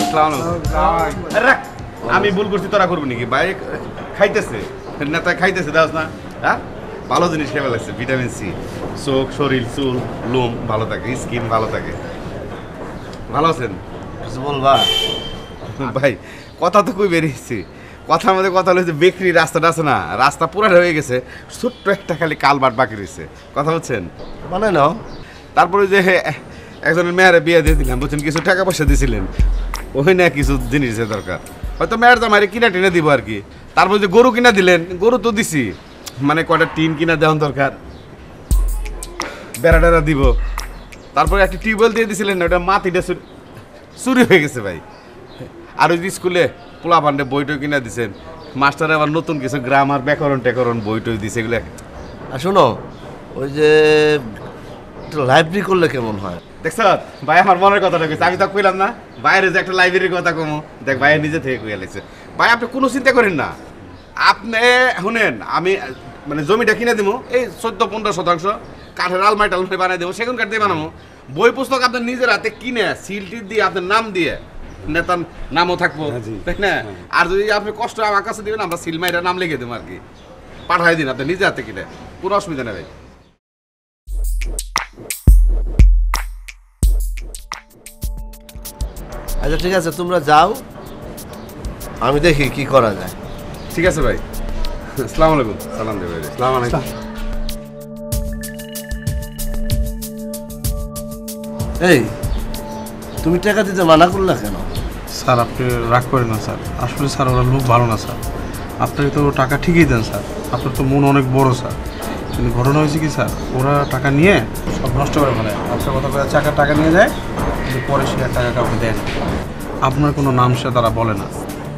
আমি ভুল করছি তোরা করবো নাকি ভাই খাইতেছে নেতা খাইতেছে দাস না হ্যাঁ ভালো জিনিস খেয়ে লাগছে ভিটামিন সি চোখ শরীর চুল লোম ভালো থাকে স্কিন ভালো থাকে ভালো আছেন কিছু বলবা ভাই কথা তো কই বেরিয়েছি কথার মধ্যে কথা হলো যে বেকরি রাস্তাটা আছে না রাস্তা পুরা হয়ে গেছে ছোট্ট একটা খালি কালবাট বাকি রয়েছে কথা বলছেন মানে না তারপরে যে একজনের মেয়েরে বিয়ে দিয়ে দিলাম বলছেন কিছু টাকা পয়সা দিয়েছিলেন ওই না কিছু জিনিসের দরকার হয়তো মেয়ের জামাইরে কিনা টিনে দিব আর কি তারপর যে গরু কিনা দিলেন গরু তো দিছি মানে কয়টা টিন কিনা দেওয়ার দরকার বেড়া টেড়া দিব তারপরে একটা টিউবওয়েল দিয়ে দিয়েছিলেন ওটা মাটিটা চুরি হয়ে গেছে ভাই আর ওই স্কুলে পোলা পান্ডে বইটই কিনা দিছেন মাস্টার আবার নতুন কিছু গ্রামার ব্যাকরণ ট্যাকরণ বইটই দিছে এগুলো আর শোনো ওই যে লাইব্রেরি করলে কেমন হয় দেখছ ভাই আমার মনের কথাটা কইছে আমি তো কইলাম না বাইরে যে একটা লাইব্রেরির কথা কমো দেখ ভাই নিজে থেকে কইয়া লাগছে ভাই আপনি কোনো চিন্তা করেন না আপনি শুনেন আমি মানে জমিটা কিনে দিব এই 14-15% কাঠের আলমারি টালমারি বানাই দেবো সেগুন কাঠ দিয়ে বানাবো বই পুস্তক আপনার নিজের হাতে কিনে সিলটি দিয়ে আপনার নাম দিয়ে নেতার নামও থাকবো তাই না আর যদি আপনি কষ্ট আমার কাছে দিবেন আমরা সিলমাইটা নাম লিখে দেবো আর কি পাঠাই দিন আপনি নিজে হাতে কিনে কোনো অসুবিধা নেই ভাই আচ্ছা ঠিক আছে তোমরা যাও আমি দেখি কি করা যায় ঠিক আছে ভাই আসসালামু আলাইকুম সালাম দেব ভাই আসসালামু আলাইকুম এই তুমি টাকা দিতে মানা করলা কেন স্যার আপনি রাগ করেন না স্যার আসলে স্যার ওরা লোক ভালো না স্যার আপনাকে তো টাকা ঠিকই দেন স্যার আপনার তো মন অনেক বড় স্যার কিন্তু ঘটনা হয়েছে কি স্যার ওরা টাকা নিয়ে সব নষ্ট করে ফেলে আপনার কথা বলে টাকা নিয়ে যায় কিন্তু পরে সে আর টাকা কাউকে দেয় না আপনার কোনো নাম সে তারা বলে না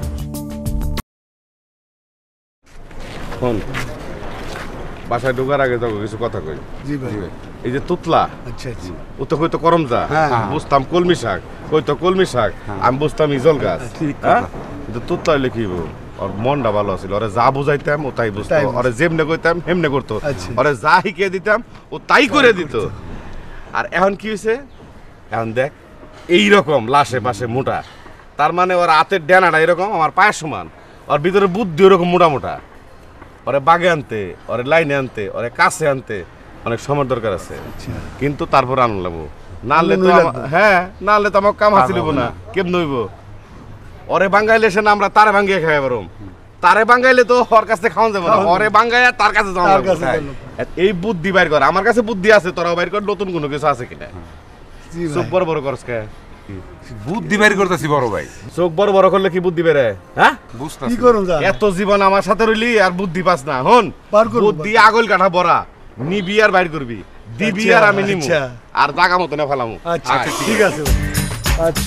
ফোন বাসায় ঢোকার আগে যাবো কিছু কথা কই জি ভাই এই যে তুতলা আচ্ছা আচ্ছা ও তো কইতো করমজা বুঝতাম কলমি শাক কইতো কলমি শাক আমি বুঝতাম ইজল গাছ হ্যাঁ কিন্তু তুতলা হইলে কি ওর মনটা ভালো আছিল ওরে যা বুঝাইতাম ও তাই বুঝতো ওরে যেমনে কইতাম হেমনে করতো ওরে যা শিখিয়ে দিতাম ও তাই করে দিত আর এখন কি হয়েছে এখন দেখ এইরকম লাশে পাশে মোটা তার মানে ওর হাতের ডেনাটা এরকম আমার পায়ের সমান ওর ভিতরে বুদ্ধি ওরকম মোটা মোটা ওরে বাগে আনতে ওরে লাইনে আনতে ওরে কাছে আনতে অনেক সময় দরকার আছে কিন্তু তারপর আনলাম লাগবো নাহলে তো হ্যাঁ নাহলে তো আমার কাম হাসিল না কেমন হইব ওরে বাঙ্গাইলে সে না আমরা তারে ভাঙ্গিয়ে খাই পারম তারে বাঙ্গাইলে তো ওর কাছে খাওয়া যাবে না ওরে বাঙ্গাইয়া তার কাছে যাওয়া এই বুদ্ধি বাইর কর আমার কাছে বুদ্ধি আছে তোরাও বাইর কর নতুন কোনো কিছু আছে কিনা চোখ বড় বড় করস কে বুদ্ধি বের করতেছি বড় ভাই চোখ বড় বড় করলে কি বুদ্ধি বেরে হ্যাঁ বুঝতাছি কি করুন এত জীবন আমার সাথে রইলি আর বুদ্ধি পাস না হন বুদ্ধি আগল কাঠা বড়া নিবি আর বাইর করবি দিবি আর আমি নিমু আর জায়গা মতো না ফেলামু আচ্ছা ঠিক আছে আচ্ছা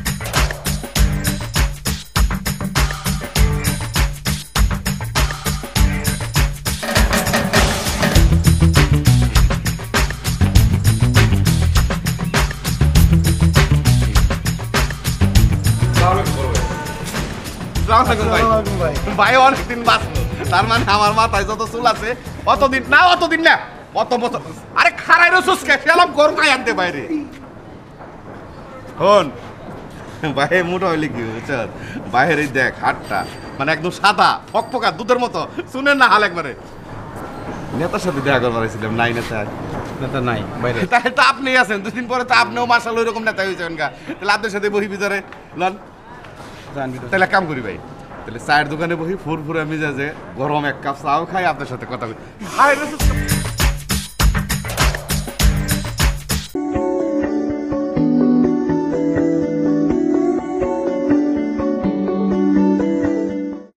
ভাই অনেকদিন বাঁচলো তার মানে আমার মাথায় যত চুল আছে অতদিন না অত বছর আরে খারাই রসুস কে খেলাম গরম খাই আনতে বাইরে হন ভাই মোটা হইলে কি বুঝছ বাইরে দেখ হাতটা মানে একদম সাদা ফকফকা দুধের মতো শুনেন না হাল একবারে নেতার সাথে দেখা করবার ছিলাম নাই নেতা নাই বাইরে তাহলে তো আপনি আছেন দুদিন পরে তো আপনিও মার্শাল ওইরকম নেতা হয়েছেন গা তাহলে আপনার সাথে বহি ভিতরে লন তাহলে কাম করি ভাই তাহলে চায়ের দোকানে বহি ফুরফুরে মিজাজে গরম এক কাপ চাও খাই আপনার সাথে কথা বলি